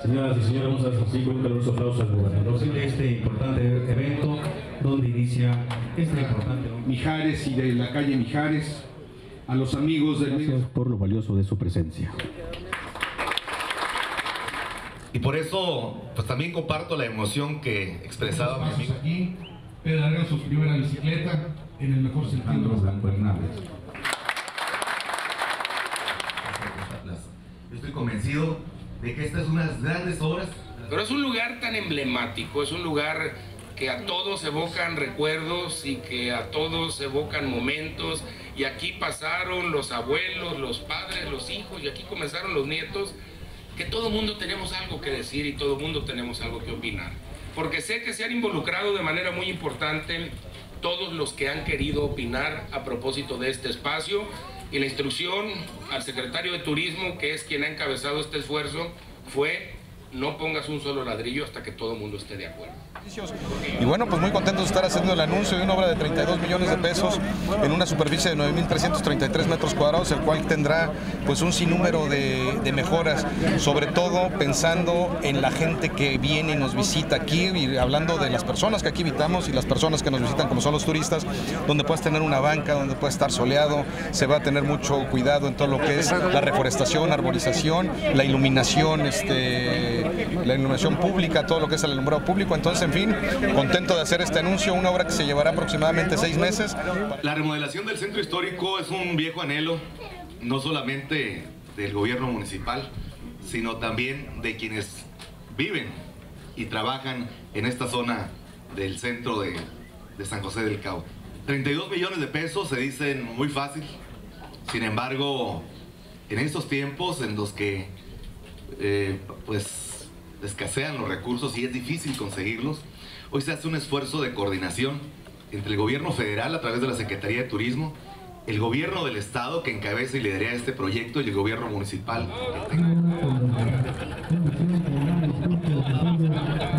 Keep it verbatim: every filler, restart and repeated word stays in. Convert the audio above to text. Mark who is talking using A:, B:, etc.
A: Señoras y señores, vamos a dar un caluroso aplauso al gobernador de este importante evento, donde inicia este importante...
B: Mijares y de la calle Mijares, a los amigos del...
A: Gracias por lo valioso de su presencia.
C: Y por eso, pues también comparto la emoción que expresaba mi amigo.
B: Aquí pedalean su primera bicicleta en el mejor sentido de los Bernales.
C: Yo estoy convencido de que estas son unas grandes obras.
D: Pero es un lugar tan emblemático, es un lugar que a todos evocan recuerdos y que a todos evocan momentos, y aquí pasaron los abuelos, los padres, los hijos, y aquí comenzaron los nietos, que todo mundo tenemos algo que decir y todo mundo tenemos algo que opinar. Porque sé que se han involucrado de manera muy importante todos los que han querido opinar a propósito de este espacio, y la instrucción al secretario de Turismo, que es quien ha encabezado este esfuerzo, fue: no pongas un solo ladrillo hasta que todo el mundo esté de acuerdo.
E: Y bueno, pues muy contentos de estar haciendo el anuncio de una obra de treinta y dos millones de pesos en una superficie de nueve mil trescientos treinta y tres metros cuadrados, el cual tendrá pues un sinnúmero de, de mejoras, sobre todo pensando en la gente que viene y nos visita aquí, y hablando de las personas que aquí habitamos y las personas que nos visitan, como son los turistas, donde puedes tener una banca, donde puedes estar soleado. Se va a tener mucho cuidado en todo lo que es la reforestación, arborización, la iluminación, este, la iluminación pública, todo lo que es el alumbrado público. Entonces, en fin, contento de hacer este anuncio, una obra que se llevará aproximadamente seis meses.
C: La remodelación del centro histórico es un viejo anhelo, no solamente del gobierno municipal, sino también de quienes viven y trabajan en esta zona del centro de, de San José del Cabo. treinta y dos millones de pesos se dicen muy fácil, sin embargo, en estos tiempos en los que eh, pues escasean los recursos y es difícil conseguirlos, hoy se hace un esfuerzo de coordinación entre el gobierno federal a través de la Secretaría de Turismo, el gobierno del estado que encabeza y lidera este proyecto, y el gobierno municipal.